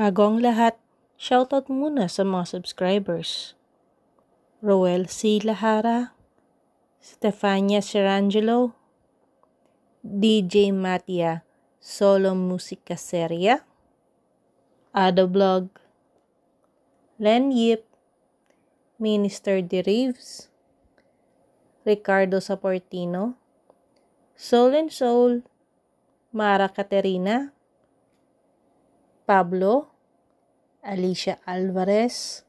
Bago ang lahat, shoutout muna sa mga subscribers. Roel C. Lahara, Stefania Serangelo, DJ Matia Solo Musica Seria, Ada Vlog, Len Yip, Minister De Reeves, Ricardo Saportino, Soul and Soul, Mara Caterina, Pablo, Alicia Alvarez,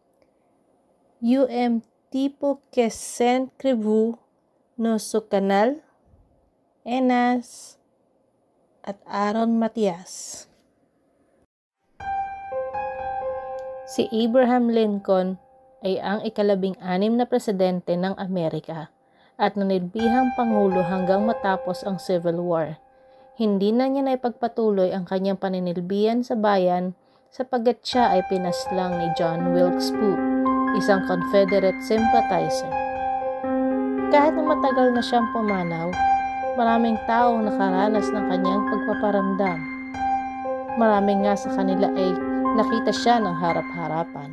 Tipo que s'inscriveu no su canal, Enas, at Aaron Matias. Si Abraham Lincoln ay ang ika-16 na presidente ng Amerika at nanilbihang pangulo hanggang matapos ang Civil War. Hindi na niya naipagpatuloy ang kanyang paninilbihan sa bayan sapagkat siya ay pinaslang ni John Wilkes Booth, isang Confederate sympathizer. Kahit na matagal na siyang pumanaw, maraming taong nakaranas ng kanyang pagpaparamdam. Maraming nga sa kanila ay nakita siya ng harap-harapan.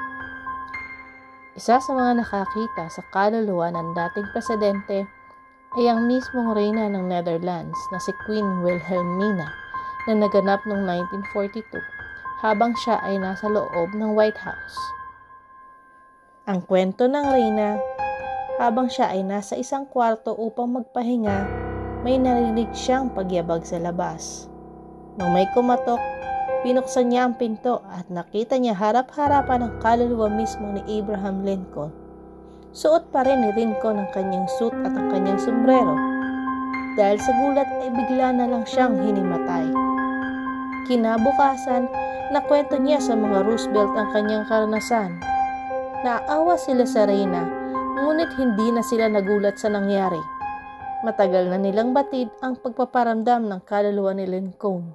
Isa sa mga nakakita sa kaluluwa ng dating presidente ay ang mismong reyna ng Netherlands na si Queen Wilhelmina na naganap noong 1942 habang siya ay nasa loob ng White House. Ang kwento ng reyna, habang siya ay nasa isang kwarto upang magpahinga, may narinig siyang pagyabag sa labas. Nang may kumatok, binuksan niya ang pinto at nakita niya harap-harapan ang kaluluwa mismo ni Abraham Lincoln. Suot pa rin ni Lincoln ang kanyang suit at ang kanyang sombrero. Dahil sa gulat ay bigla na lang siyang hinimatay. Kinabukasan, nakwento niya sa mga Roosevelt ang kanyang karanasan. Naawa sila sa reyna, ngunit hindi na sila nagulat sa nangyari. Matagal na nilang batid ang pagpaparamdam ng kaluluwa ni Lincoln.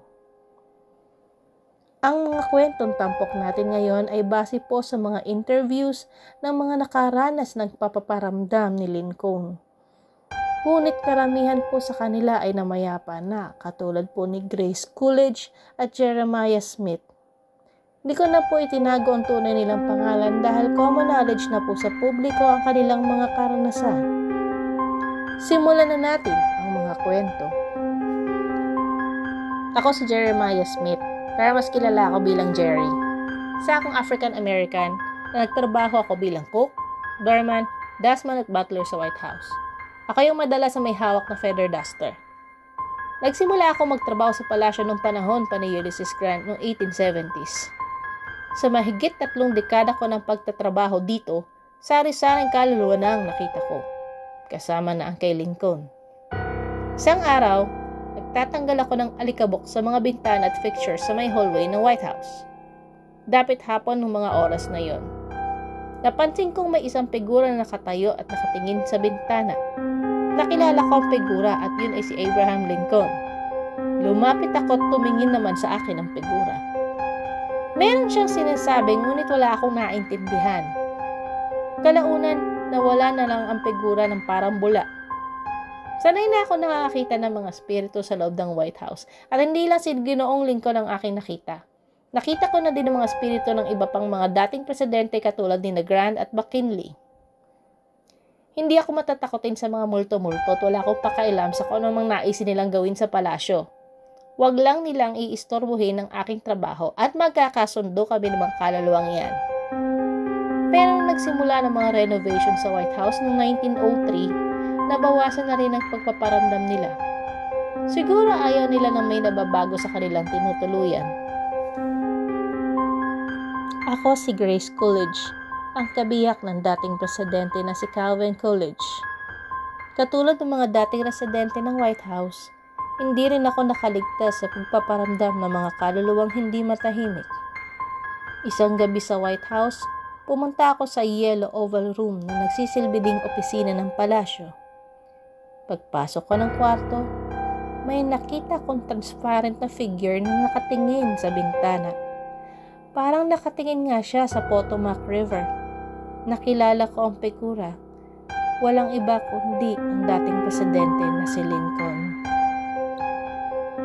Ang mga kwentong tampok natin ngayon ay base po sa mga interviews ng mga nakaranas ng papaparamdam ni Lincoln. Ngunit karamihan po sa kanila ay namayapa na, katulad po ni Grace Coolidge at Jeremiah Smith. Hindi ko na po itinago ang tunay nilang pangalan dahil common knowledge na po sa publiko ang kanilang mga karanasan. Simulan na natin ang mga kwento. Ako si Jeremiah Smith, pero mas kilala ako bilang Jerry. Sa akong African-American na nagtrabaho ako bilang cook, doorman, dustman at butler sa White House. Ako yung madalas na may hawak na feather duster. Nagsimula ako magtrabaho sa palasyo noong panahon pa ni Ulysses Grant noong 1870s. Sa mahigit 3 dekada ko ng pagtatrabaho dito, sari-saring kaluluwa na ang nakita ko, kasama na ang kay Lincoln. Isang araw, nagtatanggal ako ng alikabok sa mga bintana at fixtures sa may hallway ng White House. Dapit hapon ng mga oras na yon. Napansin kong may isang figura na nakatayo at nakatingin sa bintana. Nakilala ko ang figura at yun ay si Abraham Lincoln. Lumapit ako at tumingin naman sa akin ang figura. Meron siyang sinasabi ngunit wala akong naintindihan. Kalaunan, nawala na lang ang figura ng parang bula. Sanay na ako nakakita ng mga spirito sa loob ng White House at hindi lang si Ginoong Lincoln ang aking nakita. Nakita ko na din ang mga spirito ng iba pang mga dating presidente katulad ni Grant at McKinley. Hindi ako matatakotin sa mga multo-multo at wala akong pakailam sa kung anong naisin nilang gawin sa palasyo. Huwag lang nilang iistorbohin ang aking trabaho at magkakasundo kami ng mga kaluluwang yan. Pero nung nagsimula ng mga renovation sa White House noong 1903, nabawasan na rin ang pagpaparamdam nila. Siguro ayaw nila na may nababago sa kanilang tinutuluyan. Ako si Grace Coolidge, ang kabiyak ng dating presidente na si Calvin Coolidge. Katulad ng mga dating residente ng White House, hindi rin ako nakaligtas sa pagpaparamdam ng mga kaluluwang hindi matahimik. Isang gabi sa White House, pumunta ako sa Yellow Oval Room na nagsisilbi ding opisina ng palasyo. Pagpasok ko ng kwarto, may nakita kong transparent na figure na nakatingin sa bintana. Parang nakatingin nga siya sa Potomac River. Nakilala ko ang figura. Walang iba kundi ang dating presidente na si Lincoln.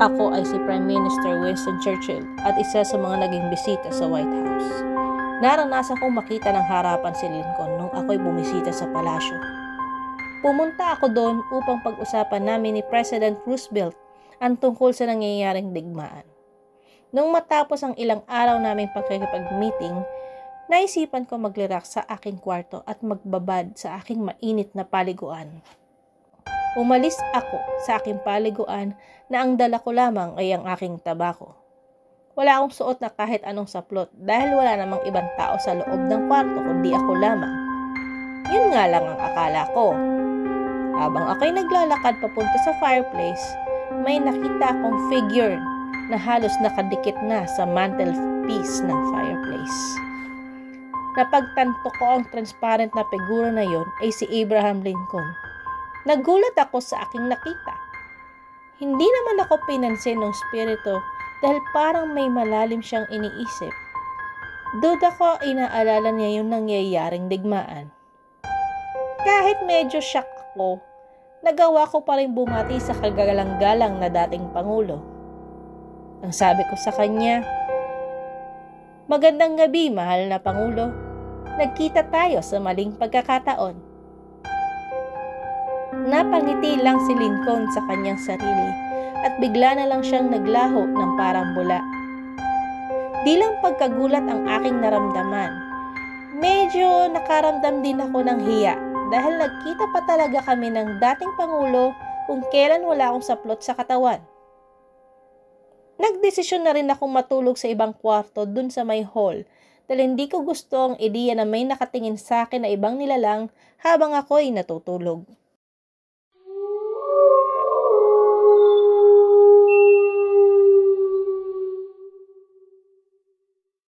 Ako ay si Prime Minister Winston Churchill at isa sa mga naging bisita sa White House. Naranasan kong makita ng harapan si Lincoln nung ako'y bumisita sa palasyo. Pumunta ako doon upang pag-usapan namin ni President Roosevelt ang tungkol sa nangyayaring digmaan. Nung matapos ang ilang araw naming pagkikipag-meeting, naisipan ko magliraks sa aking kwarto at magbabad sa aking mainit na paliguan. Umalis ako sa aking paliguan na ang dala ko lamang ay ang aking tabako. Wala akong suot na kahit anong saplot dahil wala namang ibang tao sa loob ng kwarto kundi ako lamang. Yun nga lang ang akala ko. Habang ako'y naglalakad papunta sa fireplace, may nakita akong figure na halos nakadikit na sa mantelpiece ng fireplace. Napagtanto ko ang transparent na figura na yon ay si Abraham Lincoln. Nagulat ako sa aking nakita. Hindi naman ako pinansin ng spirito dahil parang may malalim siyang iniisip. Duda ko inaalala niya yung nangyayaring digmaan. Kahit medyo shock ako, nagawa ko pa rin bumati sa kagalang-galang na dating Pangulo. Ang sabi ko sa kanya, "Magandang gabi, mahal na Pangulo. Nagkita tayo sa maling pagkakataon." Napangiti lang si Lincoln sa kanyang sarili at bigla na lang siyang naglaho ng parang bula. Di lang pagkagulat ang aking naramdaman. Medyo nakaramdam din ako ng hiya dahil nagkita pa talaga kami ng dating Pangulo kung kailan wala akong saplot sa katawan. Nagdesisyon na rin akong matulog sa ibang kwarto dun sa may hall dahil hindi ko gusto ang ideya na may nakatingin sa akin na ibang nilalang habang ako'y natutulog.